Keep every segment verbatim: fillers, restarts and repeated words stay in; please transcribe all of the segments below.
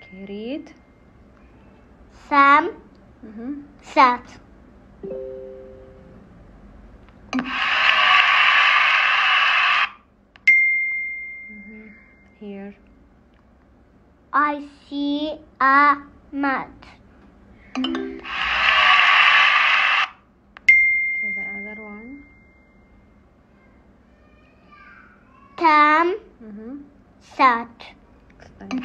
Okay, read. Sam Mm-hmm. sat. Mm-hmm. Here. I see a mat. Okay, the other one. Tam Mm-hmm. sat. Excellent.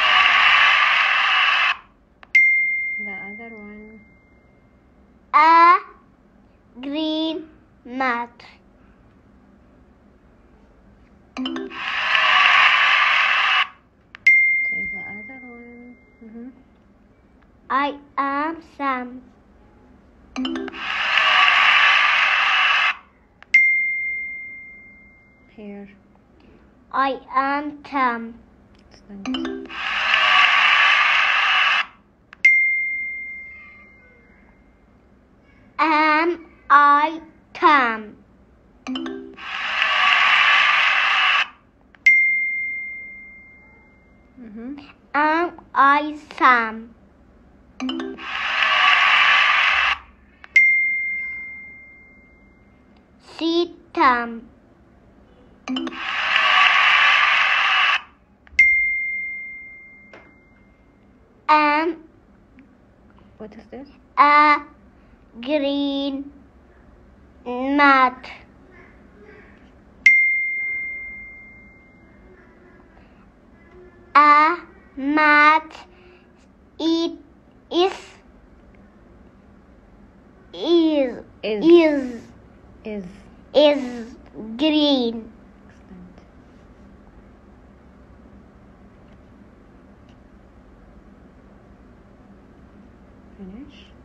The other one. A green mat. Okay, the other one. Mm-hmm. I am Sam. Here. I am Tam. Excellent. Am I Tam? Mm-hmm. Am I Sam? See Tam. Am What is this? a green mat. A mat. It is is Is. is Is. is green. Excellent. Finish.